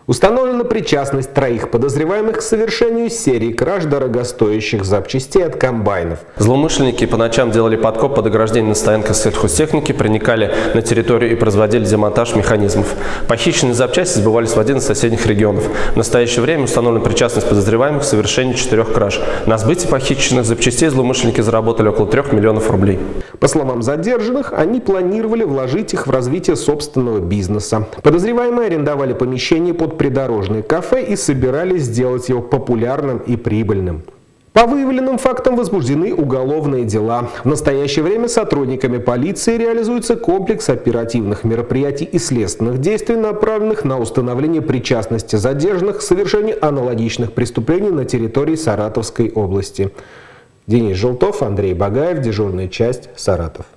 Установлена причастность троих подозреваемых к совершению серии краж дорогостоящих запчастей от комбайнов. Злоумышленники по ночам делали подкоп под ограждением на стоянках сельхозтехники, проникали на территорию и производили демонтаж механизмов. Похищенные запчасти сбывались в один из соседних регионов. В настоящее время установлена причастность подозреваемых к совершению 4 краж. На сбытии похищенных запчастей злоумышленники заработали около 3 миллионов рублей. По словам задержанных, они планировали вложить их в развитие собственного бизнеса. Подозреваемые арендовали помещение под придорожное кафе и собирались сделать его популярным и прибыльным. По выявленным фактам возбуждены уголовные дела. В настоящее время сотрудниками полиции реализуется комплекс оперативных мероприятий и следственных действий, направленных на установление причастности задержанных к совершению аналогичных преступлений на территории Саратовской области. Денис Желтов, Андрей Багаев, дежурная часть, Саратов.